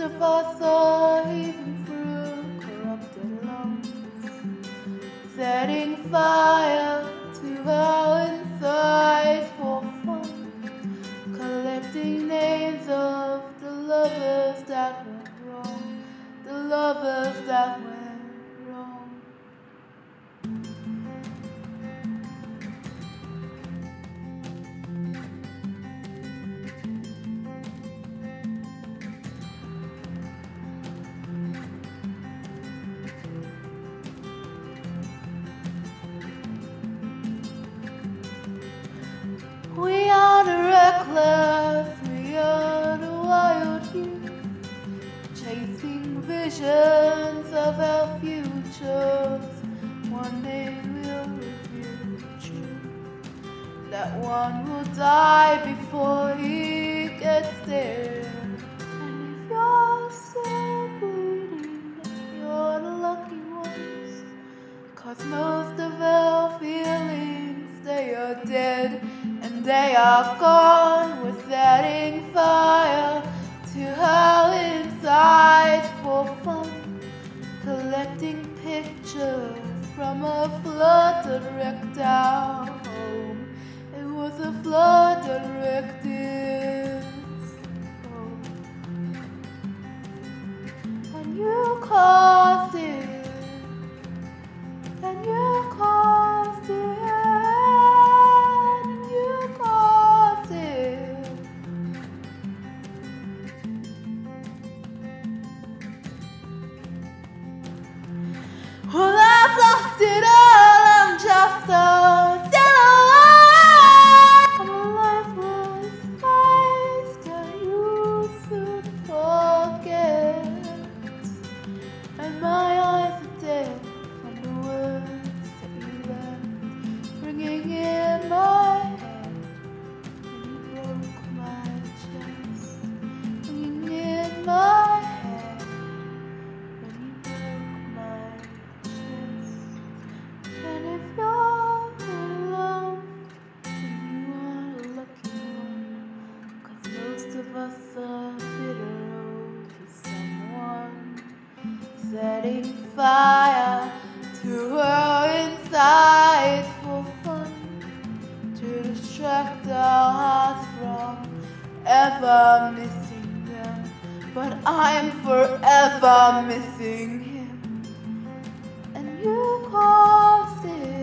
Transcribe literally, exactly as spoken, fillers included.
of us are even through corrupted lungs, setting fire to our insides for fun, collecting names of the lovers that went wrong, the lovers that went wrong. We are the reckless, we are the wild youth, chasing visions of our futures. One day we'll reveal the truth, that one will die before he gets there. And if you're still bleeding, then you're the lucky ones, 'cause most of our feelings, they are dead. And they are gone. We're setting fire to our insides for fun, collecting pictures from a flood that wrecked our home. It was a flood that wrecked this home. And you caused it. And you caused it. Well, I've lost it all, I'm just a silhouette. I'm a lifeless face that you soon forget, and my eyes are dead from the words that you left, ringing in my head when you broke my chest, ringing in my head. Setting fire to our insides for fun, to distract our hearts from ever missing them. But I'm forever missing him, and you caused it.